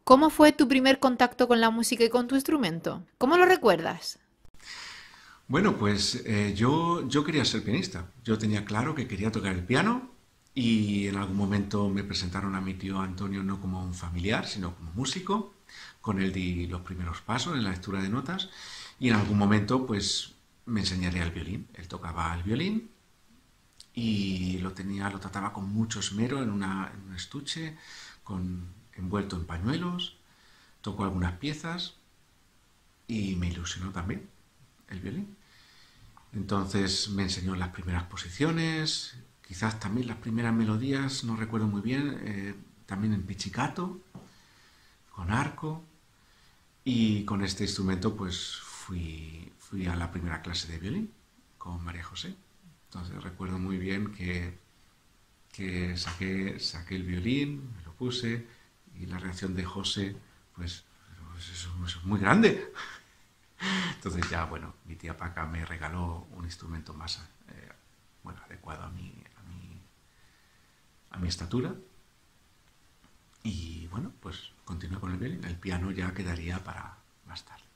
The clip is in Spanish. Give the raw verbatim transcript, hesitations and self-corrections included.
¿Cómo fue tu primer contacto con la música y con tu instrumento? ¿Cómo lo recuerdas? Bueno, pues eh, yo, yo quería ser pianista. Yo tenía claro que quería tocar el piano y en algún momento me presentaron a mi tío Antonio no como un familiar, sino como músico. Con él di los primeros pasos en la lectura de notas y en algún momento pues me enseñaría el violín. Él tocaba el violín y lo tenía, lo trataba con mucho esmero en, una, en un estuche, con, envuelto en pañuelos. Tocó algunas piezas y me ilusionó también el violín. Entonces me enseñó las primeras posiciones, quizás también las primeras melodías, no recuerdo muy bien, eh, también en pizzicato, con arco, y con este instrumento pues fui, fui a la primera clase de violín con María José. Entonces recuerdo muy bien que, que saqué, saqué el violín, me lo puse, y la reacción de José pues, pues es, es muy grande. Entonces ya, bueno, mi tía Paca me regaló un instrumento más eh, bueno, adecuado a mi, a, mi, a mi estatura. Y bueno, pues continué con el violín. El piano ya quedaría para más tarde.